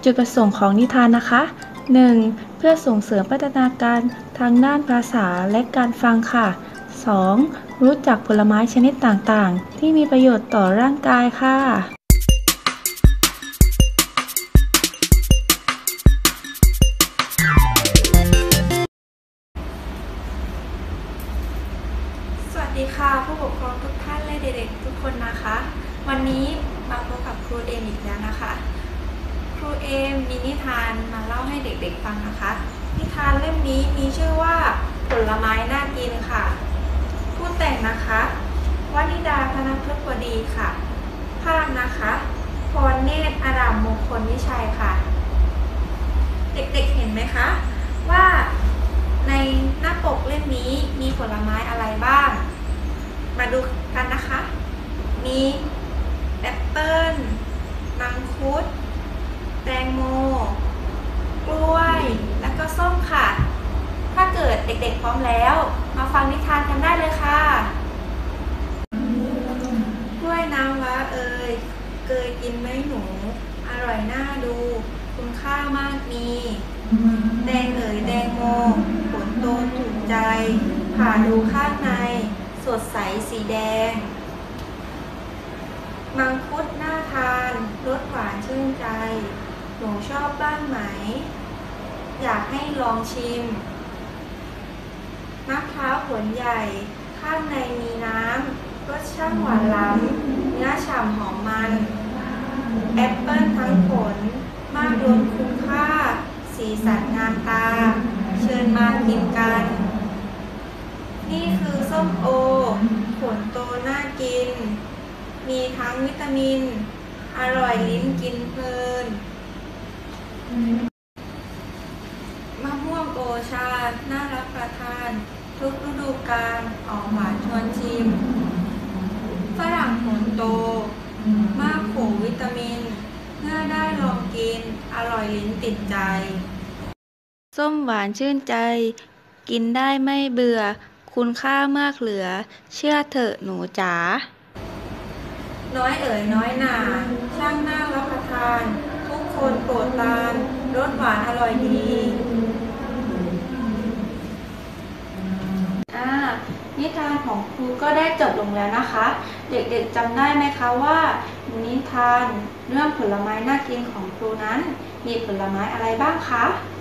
จุดประสงค์ของนิทานนะคะ 1. เพื่อส่งเสริมพัฒนาการทางด้านภาษาและการฟังค่ะ 2. รู้จักผลไม้ชนิดต่างๆที่มีประโยชน์ต่อร่างกายค่ะสวัสดีค่ะผู้ปกครองทุกท่านและเด็กๆทุกคนนะคะ วันนี้มาพบกับครูเอมอีกแล้วนะคะ ครูเอมมีนิทานมาเล่าให้เด็กๆฟังนะคะ นิทานเล่มนี้มีชื่อว่าผลไม้น่ากินค่ะผู้แต่งนะคะวนิดาธนพฤกษ์วดีค่ะภาพนะคะพรเนตรอารามมงคลวิชัยค่ะเด็กๆเห็นไหมคะว่าในหน้าปกเล่มนี้มีผลไม้อะไรบ้างมาดูกันนะคะมีแอปเปิ้ลมังคุดแตงโมกล้วยและก็ส้มค่ะถ้าเกิดเด็กๆพร้อมแล้วมาฟังนิทานกันได้เลยค่ะกล้วยน้ำว้าเอ่ยเคยกินไหมหนูอร่อยน่าดูคุณค่ามากมีแดงเอ๋ยแดงโมผลโตถูกใจผ่าดูข้างในสดใสสีแดงมังคุดน่าทานรสหวานชื่นใจหนูชอบบ้างไหมอยากให้ลองชิมมะพร้าวผลใหญ่ข้างในมีน้ำรสชาติหวานล้ำเนื้อฉ่ำหอมมันแอปเปิ้ลทั้งผลมากล้นคุ้มค่าสีสันงามตาเชิญมากินกันนี่คือส้มโอผลโตน่ากินมีทั้งวิตามินอร่อยลิ้นกินเพลินมะม่วงโอชาน่ารับประทานทุกฤดูกาลออกหวานชวนชิมฝรั่งผลโตมากโขวิตามินเมื่อได้ลองกินอร่อยลิ้นติดใจส้มหวานชื่นใจกินได้ไม่เบื่อคุณค่ามากเหลือเชื่อเถอะหนูจ๋าน้อยเอ๋ยน้อยหนาช่างน่ารับประทานทุกคนโปรดทานรสหวานอร่อยดีนิทานของครูก็ได้จบลงแล้วนะคะ เด็กๆจำได้ไหมคะว่านิทานเรื่องผลไม้น่ากินของครูนั้นมีผลไม้อะไรบ้างคะ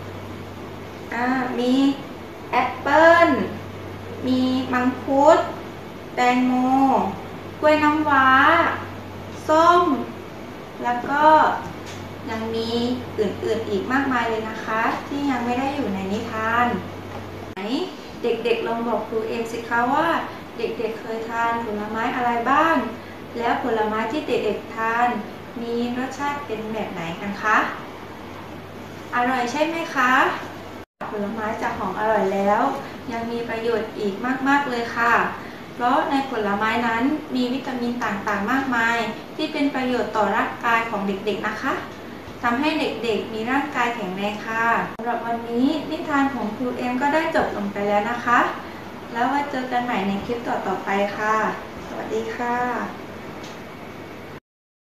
มีแอปเปิ้ลมีมังคุดแตงโมกล้วยน้ำว้าส้มแล้วก็ยังมีอื่นๆอีกมากมายเลยนะคะที่ยังไม่ได้อยู่ในนิทานเด็กๆลองบอกครูเองสิคะว่าเด็กๆเคยทานผลไม้อะไรบ้างแล้วผลไม้ที่เด็กๆทานมีรสชาติเป็นแบบไหนกันคะอร่อยใช่ไหมคะผลไม้จากของอร่อยแล้วยังมีประโยชน์อีกมากๆเลยค่ะเพราะในผลไม้นั้นมีวิตามินต่างๆมากมายที่เป็นประโยชน์ต่อร่างกายของเด็กๆนะคะทำให้เด็กๆมีร่างกายแข็งแรงค่ะสำหรับวันนี้นิทานของครูเอ็มก็ได้จบลงไปแล้วนะคะแล้วไว้เจอกันใหม่ในคลิปต่อๆไปค่ะสวัสดีค่ะ